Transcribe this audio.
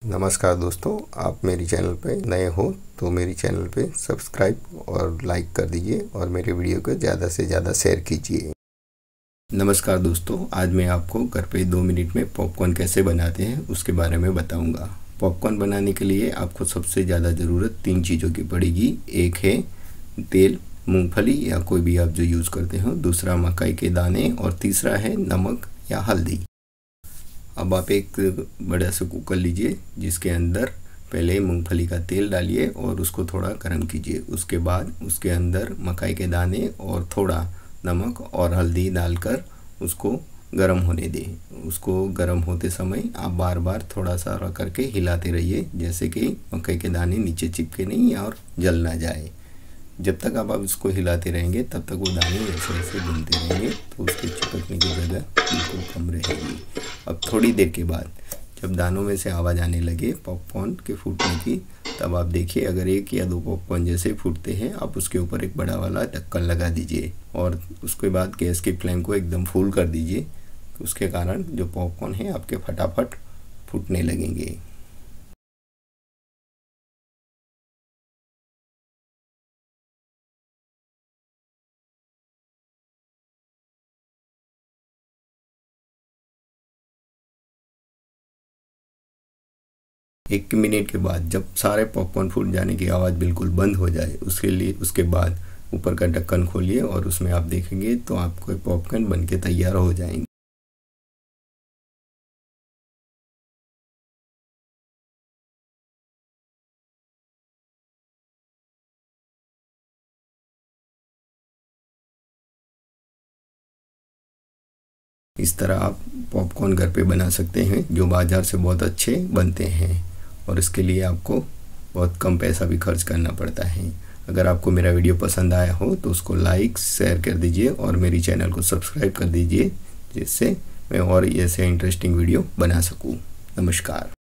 नमस्कार दोस्तों, आप मेरी चैनल पे नए हो तो मेरी चैनल पे सब्सक्राइब और लाइक कर दीजिए और मेरे वीडियो को ज़्यादा से ज़्यादा शेयर कीजिए। नमस्कार दोस्तों, आज मैं आपको घर पे 2 मिनट में पॉपकॉर्न कैसे बनाते हैं उसके बारे में बताऊंगा। पॉपकॉर्न बनाने के लिए आपको सबसे ज़्यादा ज़रूरत 3 चीज़ों की पड़ेगी। एक है तेल, मूंगफली या कोई भी आप जो यूज़ करते हो, दूसरा मकई के दाने और तीसरा है नमक या हल्दी। अब आप एक बड़ा सा कुकर लीजिए जिसके अंदर पहले मूंगफली का तेल डालिए और उसको थोड़ा गर्म कीजिए। उसके बाद उसके अंदर मकई के दाने और थोड़ा नमक और हल्दी डालकर उसको गर्म होने दें। उसको गर्म होते समय आप बार बार थोड़ा सा करके हिलाते रहिए, जैसे कि मकई के दाने नीचे चिपके नहीं और जल ना जाए। जब तक आप इसको हिलाते रहेंगे तब तक वो दाने ऐसे ऐसे भूनते रहेंगे तो उसके चिपकने की जगह बिल्कुल कम रहेगी। अब थोड़ी देर के बाद जब दानों में से आवाज़ आने लगे पॉपकॉर्न के फूटने की, तब आप देखिए अगर 1 या 2 पॉपकॉर्न जैसे फूटते हैं, आप उसके ऊपर एक बड़ा वाला ढक्कन लगा दीजिए और उसके बाद गैस की फ्लेम को एकदम फुल कर दीजिए। उसके कारण जो पॉपकॉर्न है आपके फटाफट फूटने लगेंगे। एक मिनट के बाद जब सारे पॉपकॉर्न फूट जाने की आवाज़ बिल्कुल बंद हो जाए, उसके बाद ऊपर का ढक्कन खोलिए और उसमें आप देखेंगे तो आपको पॉपकॉर्न बनके तैयार हो जाएंगे। इस तरह आप पॉपकॉर्न घर पे बना सकते हैं जो बाज़ार से बहुत अच्छे बनते हैं और इसके लिए आपको बहुत कम पैसा भी खर्च करना पड़ता है। अगर आपको मेरा वीडियो पसंद आया हो तो उसको लाइक शेयर कर दीजिए और मेरी चैनल को सब्सक्राइब कर दीजिए, जिससे मैं और ऐसे इंटरेस्टिंग वीडियो बना सकूं। नमस्कार।